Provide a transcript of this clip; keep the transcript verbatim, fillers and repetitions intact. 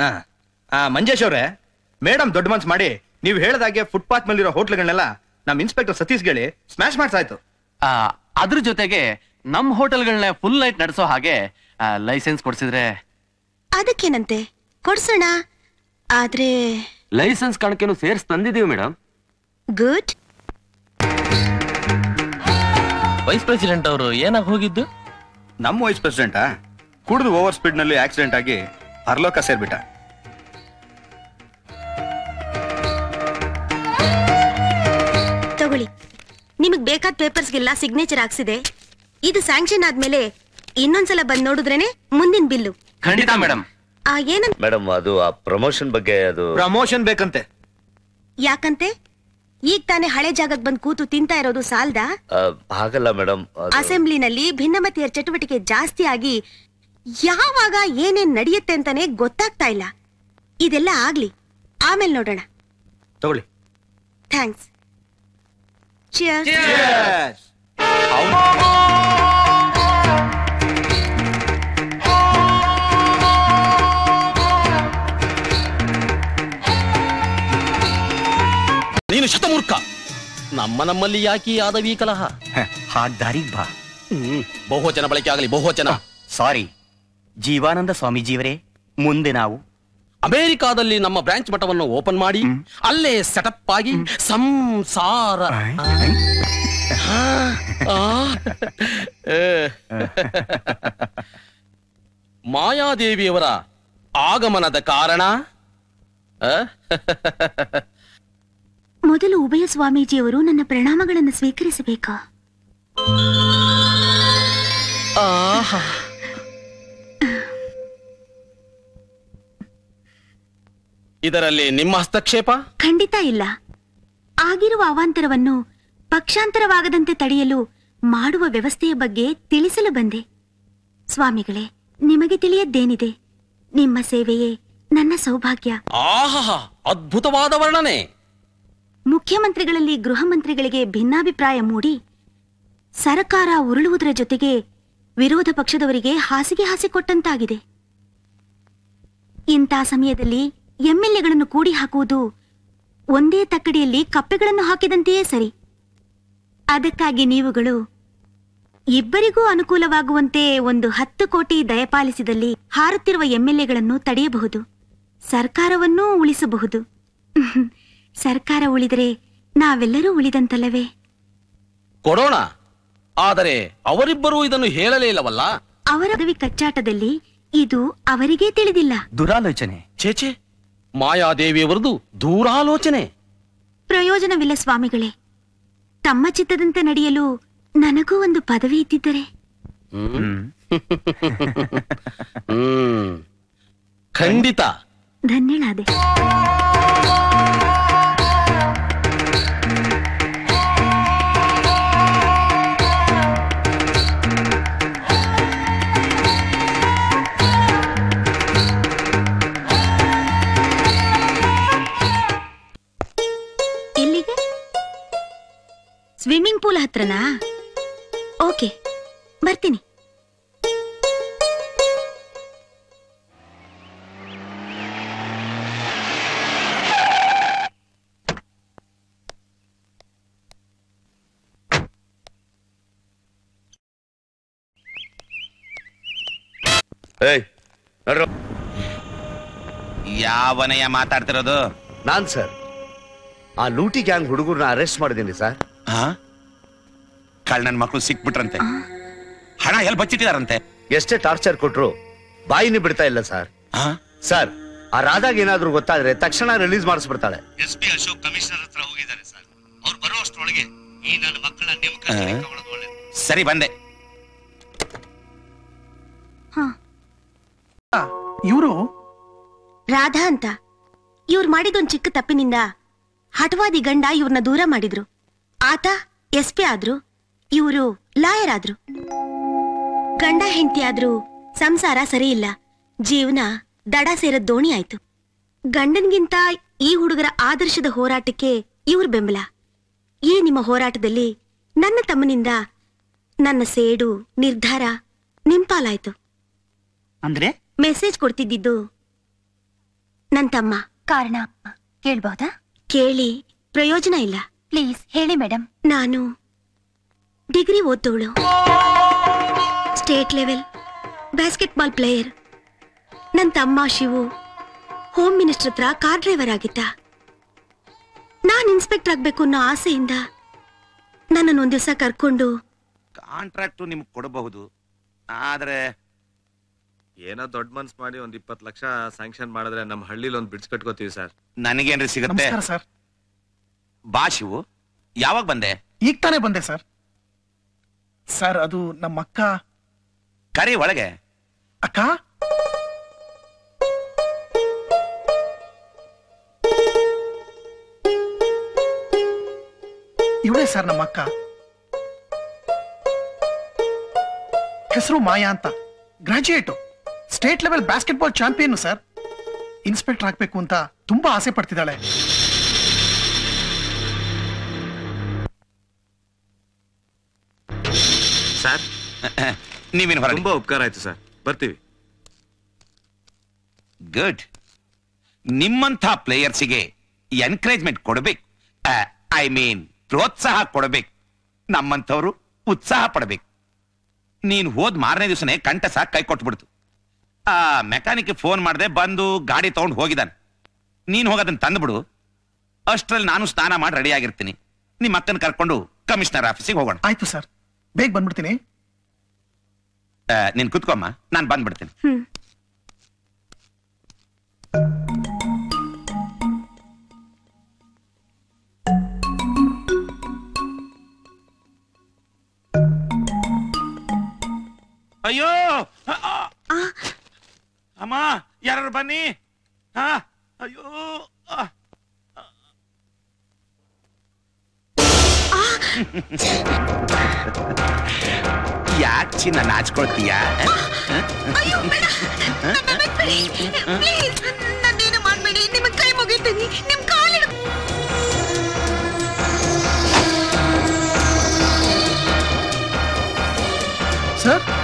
ಮಂಜೇಶ್ ಅವ್ರೆ, ಮೇಡಮ್ ದೊಡ್ಡ ಮನ್ಸ್ ಮಾಡಿ ನೀವು ಹೇಳದಾಗೆ ಫುಟ್ಪಾತ್ ಮೇಲಿರೋ ಹೋಟ್ಲ್ಗಳನ್ನೆಲ್ಲ ನಮ್ ಇನ್ಸ್ಪೆಕ್ಟರ್ ಸತೀಶ್ ಗೆಳಿ ಸ್ಮ್ಯಾಶ್ ಮಾಡ್ಸಾಯ್ತು. ಅದ್ರ ಜೊತೆಗೆ ನಮ್ ಹೋಟೆಲ್ಗಳನ್ನ ಫುಲ್ ನೈಟ್ ನಡೆಸೋ ಹಾಗೆ ಲೈಸೆನ್ಸ್ ಕೊಡ್ಸಿದ್ರೆ ಅದಕ್ಕೇನಂತೆ, ಕೊಡ್ಸೋಣ. ಆದ್ರೆ ಲೈಸೆನ್ಸ್ ಕಣಕೇನು ಸೇರ್ಸ್ ತಂದಿದೀವಿ ಮೇಡಮ್. ಗುಡ್. ವೈಸ್ ಪ್ರೆಸಿಡೆಂಟ್ ಅವರು ಏನಾಗ ಹೋಗಿದ್ದು? ನಮ್ಮ ವೈಸ್ ಪ್ರೆಸಿಡೆಂಟಾ ಕುಡಿದು ಓವರ್ ಸ್ಪೀಡ್ ನಲ್ಲಿ ಆಕ್ಸಿಡೆಂಟ್ ಆಗಿ ಪರಲೋಕ ಸೇರ್ಬಿಟ್ಟ. ತಗೊಳ್ಳಿ, ನಿಮಗ್ ಬೇಕಾದ ಪೇಪರ್ಸ್ಗೆಲ್ಲ ಸಿಗ್ನೇಚರ್ ಹಾಕ್ಸಿದೆ. ಇದು ಸ್ಯಾಂಕ್ಷನ್ ಆದ್ಮೇಲೆ ಇನ್ನೊಂದ್ಸಲ ಬಂದ್ ನೋಡಿದ್ರೇನೆ ಮುಂದಿನ ಬಿಲ್ಲು. ಖಂಡಿತ ಮೇಡಮ್. ಆ ಏನಂತ ಮೇಡಮ್, ಅದು ಆ ಪ್ರಮೋಷನ್ ಬಗ್ಗೆ. ಅದು ಪ್ರಮೋಷನ್ ಬೇಕಂತೆ. ಯಾಕಂತೆ? ಈಗ ತಾನೇ ಹಳೆ ಜಾಗಕ್ಕೆ ಬಂದ್ ಕೂತು ತಿಂತಾ ಇರೋದು ಸಾಲ್ದಾ? ಹಾಗಲ್ಲ ಮೇಡಮ್, ಅಸೆಂಬ್ಲಿನಲ್ಲಿ ಭಿನ್ನಮತೀಯ ಚಟುವಟಿಕೆ ಜಾಸ್ತಿ ಆಗಿ ಯಾವಾಗ ಏನೇನ್ ನಡೆಯುತ್ತೆ ಅಂತಾನೆ ಗೊತ್ತಾಗ್ತಾ ಇಲ್ಲ. ಇದೆಲ್ಲ ಆಗ್ಲಿ, ಆಮೇಲೆ ನೋಡೋಣ. ತಗೊಳ್ಳಿ. ಥ್ಯಾಂಕ್ಸ್. ಚಿಯರ್ಸ್. ನೀನು ಶತಮೂರ್ಖ. ನಮ್ಮ ನಮ್ಮಲ್ಲಿ ಯಾಕೆ ಆದವಿ ಕಲಹ? ಹಾಗ್ ದಾರಿಗ್ ಬಾ. ಹ್ಮ್ ಬಹುವಚನ ಬಳಕೆ ಆಗಲಿ. ಬಹುವಚನ. ಸಾರಿ ಜೀವಾನಂದ ಸ್ವಾಮೀಜಿಯವರೇ, ಮುಂದೆ ನಾವು ಅಮೆರಿಕಾದಲ್ಲಿ ನಮ್ಮ ಬ್ರಾಂಚ್ ಮಠವನ್ನು ಓಪನ್ ಮಾಡಿ ಅಲ್ಲೇ ಸೆಟಪ್ ಆಗಿ ಸಂಸಾರ. ಮಾಯಾದೇವಿಯವರ ಆಗಮನದ ಕಾರಣ ಮೊದಲು ಉಭಯ ಸ್ವಾಮೀಜಿಯವರು ನನ್ನ ಪ್ರಣಾಮಗಳನ್ನು ಸ್ವೀಕರಿಸಬೇಕಾ? ಇದರಲ್ಲಿ ನಿಮ್ಮ ಹಸ್ತಕ್ಷೇಪ? ಖಂಡಿತ ಇಲ್ಲ. ಆಗಿರುವ ಅವಾಂತರವನ್ನು ಪಕ್ಷಾಂತರವಾಗದಂತೆ ತಡೆಯಲು ಮಾಡುವ ವ್ಯವಸ್ಥೆಯ ಬಗ್ಗೆ ತಿಳಿಸಲು ಬಂದೆ. ಸ್ವಾಮಿಗಳೇ, ನಿಮಗೆ ತಿಳಿಯದ್ದೇನಿದೆ? ನಿಮ್ಮ ಸೇವೆಯೇ ನನ್ನ ಸೌಭಾಗ್ಯ. ಆಹಾ, ಅದ್ಭುತವಾದ ವರ್ಣನೆ. ಮುಖ್ಯಮಂತ್ರಿಗಳಲ್ಲಿ ಗೃಹ ಮಂತ್ರಿಗಳಿಗೆ ಭಿನ್ನಾಭಿಪ್ರಾಯ ಮೂಡಿ ಸರಕಾರ ಉರುಳುವುದರ ಜೊತೆಗೆ ವಿರೋಧ ಪಕ್ಷದವರಿಗೆ ಹಾಸಿಗೆ ಹಾಸಿಕೊಟ್ಟಂತಾಗಿದೆ. ಇಂಥ ಸಮಯದಲ್ಲಿ ಎಂಎಲ್ಎಗಳನ್ನು ಕೂಡಿ ಹಾಕುವುದು ಒಂದೇ ತಕ್ಕಡಿಯಲ್ಲಿ ಕಪ್ಪೆಗಳನ್ನು ಹಾಕಿದಂತೆಯೇ ಸರಿ. ಅದಕ್ಕಾಗಿ ನೀವುಗಳು ಇಬ್ಬರಿಗೂ ಅನುಕೂಲವಾಗುವಂತೆ ಒಂದು ಹತ್ತು ಕೋಟಿ ದಯಪಾಲಿಸಿದಲ್ಲಿ ಹಾರುತ್ತಿರುವ ಎಂಎಲ್ಎಗಳನ್ನು ತಡೆಯಬಹುದು, ಸರ್ಕಾರವನ್ನೂ ಉಳಿಸಬಹುದು. ಸರ್ಕಾರ ಉಳಿದರೆ ನಾವೆಲ್ಲರೂ ಉಳಿದಂತಲ್ಲವೇ? ಕೊಡೋಣ. ಆದರೆ ಅವರಿಬ್ಬರೂ ಇದನ್ನು ಹೇಳಲೇ ಇಲ್ಲವಲ್ಲ. ಅವರ ಪದವಿ ಕಚ್ಚಾಟದಲ್ಲಿ ಇದು ಅವರಿಗೇ ತಿಳಿದಿಲ್ಲ. ದುರಾಲೋಚನೆ. ಚೇಚೆ, ಮಾಯಾದೇವಿಯವರದು ದೂರಾಲೋಚನೆ. ಪ್ರಯೋಜನವಿಲ್ಲ ಸ್ವಾಮಿಗಳೇ. ತಮ್ಮ ಚಿತ್ತದಂತೆ ನಡೆಯಲು ನನಗೂ ಒಂದು ಪದವಿ ಇದ್ದಿದ್ದರೆ. ಹ್ಮ್ ಖಂಡಿತ. ಧನ್ಯಳಾದೆ. ಎಲ್ಲಿಗೆ? Swimming pool ಹತ್ರನಾ? ಓಕೆ, ಬರ್ತೀನಿ. ಯಾವನಯ್ಯ ಮಾತಾಡ್ತಿರೋದು? ನಾನ್ ಸರ್, ಆ ಲೂಟಿ ಗ್ಯಾಂಗ್ ಹುಡುಗರನ್ನ ಅರೆಸ್ಟ್ ಮಾಡಿದ್ದೀನಿ ಸರ್. ಕಳ್ಳನ ಮಕ್ಕಳು ಸಿಕ್ಬಿಟ್ರಂತೆ, ಹಣ ಎಲ್ಲಿ ಬಚ್ಚಿಟ್ಟಿದಾರಂತೆ. ಎಷ್ಟೇ ಟಾರ್ಚರ್ ಕೊಟ್ರು ಬಾಯಿನಿ ಬಿಡ್ತಾ ಇಲ್ಲ ಸರ್. ಸರ್, ಆ ರಾಧಾಗ್ ಏನಾದ್ರೂ ಗೊತ್ತಾದ್ರೆ ತಕ್ಷಣ ರಿಲೀಸ್ ಮಾಡಿಸ್ಬಿಡ್ತಾಳೆ. ಎಸ್ ಪಿ ಅಶೋಕ್ ಕಮಿಷನರ್ ಹತ್ರ ಹೋಗಿದ್ದಾರೆ ಸರ್. ಅವ್ರು ಬರುವಷ್ಟರೊಳಗೆ ಈ ನನ್ನ ಮಕ್ಕಳ ನೇಮಕ. ಸರಿ, ಬಂದೆ. ಇವರು ರಾಧಾ ಅಂತ. ಇವ್ರು ಮಾಡಿದೊಂದ್ ಚಿಕ್ಕ ತಪ್ಪಿನಿಂದ ಹಠವಾದಿ ಗಂಡ ಇವ್ರನ್ನ ದೂರ ಮಾಡಿದ್ರು. ಆತ ಎಸ್ ಪಿ ಆದ್ರು, ಇವರು ಲಾಯರ್ ಆದ್ರು. ಗಂಡ ಹೆಂಡತಿ ಆದ್ರೂ ಸಂಸಾರ ಸರಿ ಇಲ್ಲ. ಜೀವನ ದಡ ಸೇರದ್ ದೋಣಿ ಆಯ್ತು. ಗಂಡನ್ಗಿಂತ ಈ ಹುಡುಗರ ಆದರ್ಶದ ಹೋರಾಟಕ್ಕೆ ಇವ್ರ ಬೆಂಬಲ. ಈ ನಿಮ್ಮ ಹೋರಾಟದಲ್ಲಿ ನನ್ನ ತಮ್ಮನಿಂದ ನನ್ನ ಸೇಡು ನಿರ್ಧಾರ ನಿಂಪಾಲಾಯ್ತು. ಅಂದ್ರೆ ಮೆಸೇಜ್ ಕೊಡ್ತಿದ್ದಿದ್ದು ನನ್ ತಮ್ಮ. ಕಾರಣ ಕೇಳ್ಬಹುದಾ? ಕೇಳಿ ಪ್ರಯೋಜನ ಇಲ್ಲ. ಪ್ಲೀಸ್ ಹೇಳಿ ಮೇಡಮ್. ನಾನು ಡಿಗ್ರಿ ಓದ್ದವಳು, ಸ್ಟೇಟ್ ಲೆವೆಲ್ ಬಾಸ್ಕೆಟ್ಬಾಲ್ ಪ್ಲೇಯರ್. ನನ್ ತಮ್ಮ ಶಿವು ಹೋಮ್ ಮಿನಿಸ್ಟರ್ ಹತ್ರ ಕಾರ್ ಡ್ರೈವರ್ ಆಗಿದ್ದ. ನಾನ್ ಇನ್ಸ್ಪೆಕ್ಟರ್ ಆಗ್ಬೇಕು ಅನ್ನೋ ಆಸೆಯಿಂದ ನನ್ನನ್ನು ಒಂದ್ ದಿವಸ ಕರ್ಕೊಂಡು ಕಾಂಟ್ರಾಕ್ಟ್ ನಿಮ್ಗೆ ಕೊಡಬಹುದು, ಆದ್ರೆ ಏನೋ ದೊಡ್ಡ ಮನ್ಸ್ ಮಾಡಿ ಒಂದ್ ಇಪ್ಪತ್ತು ಲಕ್ಷ ಸ್ಯಾಂಕ್ಷನ್ ಮಾಡಿದ್ರೆ ನಮ್ಮ ಹಳ್ಳಿಲಿ ಒಂದ್ ಬಿಡ್ಸ್ ಕಟ್ಕೋತೀವಿ ಸರ್. ನನಗೇನ್ರಿ ಸಿಗುತ್ತೆ? ಸರ್ ಬಾ ಶಿವು, ಯಾವಾಗ ಬಂದೆ? ಈಗ ತಾನೇ ಬಂದೆ ಸರ್. ಸರ್ ಅದು ನಮ್ಮ ಅಕ್ಕ. ಕರಿ ಒಳಗೆ. ಅಕ್ಕ ಇವಳೇ ಸರ್ ನಮ್ಮ ಅಕ್ಕ. ಹೆಸರು ಮಾಯಾ ಅಂತ, graduate, state level basketball champion sir. Inspector ಆಗ್ಬೇಕು ಅಂತ ತುಂಬಾ ಆಸೆ ಪಡ್ತಿದ್ದಾಳೆ. ಸರ್ ನೀವೇನು ಹೊರಗೆ? ತುಂಬಾ ಉಪಕಾರ ಆಯ್ತು ಸರ್, ಬರ್ತೀವಿ. ಗುಡ್. ನಿಮ್ಮಂಥ ಪ್ಲೇಯರ್ಸಿಗೆ ಎನ್ಕರೇಜ್ಮೆಂಟ್ ಕೊಡಬೇಕು, ಐ ಮೀನ್ ಪ್ರೋತ್ಸಾಹ ಕೊಡಬೇಕು. ನಮ್ಮಂಥವ್ರು ಉತ್ಸಾಹ ಪಡಬೇಕು. ನೀನ್ ಹೋದ್ ಮಾರನೇ ದಿವಸನೇ ಕಂಠ ಸಾಕ್ ಕೈ ಕೊಟ್ಬಿಡ್ತು. ಆ ಮೆಕ್ಯಾನಿಕ್ ಫೋನ್ ಮಾಡದೆ ಬಂದು ಗಾಡಿ ತಗೊಂಡು ಹೋಗಿದ್ದಾನೆ. ನೀನ್ ಹೋಗೋದನ್ನ ತಂದ್ಬಿಡು, ಅಷ್ಟ್ರಲ್ಲಿ ನಾನು ಸ್ನಾನ ಮಾಡಿ ರೆಡಿ ಆಗಿರ್ತೀನಿ. ನಿಮ್ಮ ಅಕ್ಕನ ಕರ್ಕೊಂಡು ಕಮಿಷನರ್ ಆಫೀಸಿಗೆ ಹೋಗೋಣ. ಆಯ್ತು ಸರ್, ಬೇಗ ಬಂದ್ಬಿಡ್ತೀನಿ. ನೀನ್ ಕುತ್ಕೊಮ್ಮ, ನಾನ್ ಬಂದ್ಬಿಡ್ತೀನಿ. ಹ್ಮ್ ಅಯ್ಯೋ ಅಮ್ಮ, ಯಾರು ಬನ್ನಿ. ಹಾ, ಅಯ್ಯೋ ಯಾಕೆ ಚಿನ್ನ ನಾಚ್ಕೊಳ್ತೀಯ? ನನ್ನೇನು ಮಾಡ್ಬೇಡಿ, ನಿಮ್ ಕೈ ಮುಗಿತೀನಿ, ನಿಮ್ ಕಾಲಿಡ. ಸರ್